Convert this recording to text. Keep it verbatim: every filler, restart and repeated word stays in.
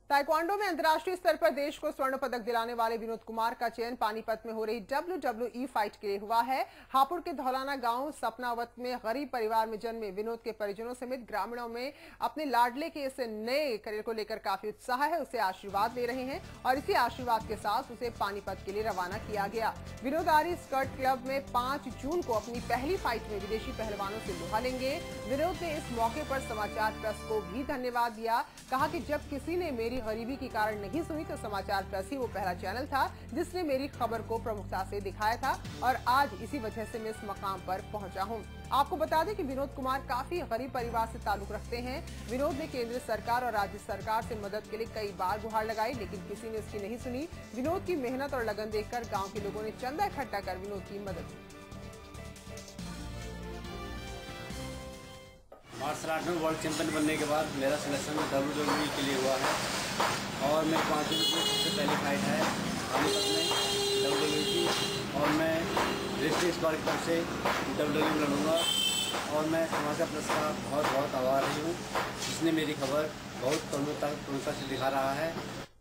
Taekwondo में अंतर्राष्ट्रीय स्तर पर देश को स्वर्ण पदक दिलाने वाले विनोद कुमार का चयन पानीपत में हो रही डब्ल्यू डब्ल्यू ई फाइट के लिए हुआ है। हापुड़ के धौलाना गांव सपनावत में गरीब परिवार में जन्मे विनोद के परिजनों समेत ग्रामीणों में अपने लाडले के इस नए करियर को लेकर काफी उत्साह है। उसे आशीर्वाद ले रहे हैं और इसी आशीर्वाद के साथ उसे पानीपत के लिए रवाना किया गया। विनोद आर्य स्कर्ट क्लब में पांच जून को अपनी पहली फाइट में विदेशी पहलवानों से लोहा लेंगे। विनोद ने इस मौके पर समाचार प्रेस को भी धन्यवाद दिया। कहा कि जब किसी ने मेरी गरीबी के कारण नहीं सुनी तो समाचार प्रेस ही वो पहला चैनल था जिसने मेरी खबर को प्रमुखता से दिखाया था और आज इसी वजह से मैं इस मकाम पर पहुंचा हूं। आपको बता दें कि विनोद कुमार काफी गरीब परिवार से ताल्लुक रखते हैं। विनोद ने केंद्र सरकार और राज्य सरकार से मदद के लिए कई बार गुहार लगाई, लेकिन किसी ने इसकी नहीं सुनी। विनोद की मेहनत और लगन देखकर गाँव के लोगों ने चंदा इकट्ठा कर विनोद की मदद की। मार्शल आर्ट में वर्ल्ड चैंपियन बनने के बाद मेरा सिलेक्शन डब्ल्यू डब्ल्यू ई के लिए हुआ है और मेरी पाँच दिन की सबसे पहली फाइट है पानीपत में डब्ल्यू डब्ल्यू ई की और मैं डिस्ट्रिक्ट स्क्वाड की तरफ से डब्ल्यू डब्ल्यू ई लड़ूंगा और मैं समाचार प्रेस का बहुत बहुत आभारी हूँ जिसने मेरी खबर बहुत प्रमुखता प्रमुखता से दिखा रहा है।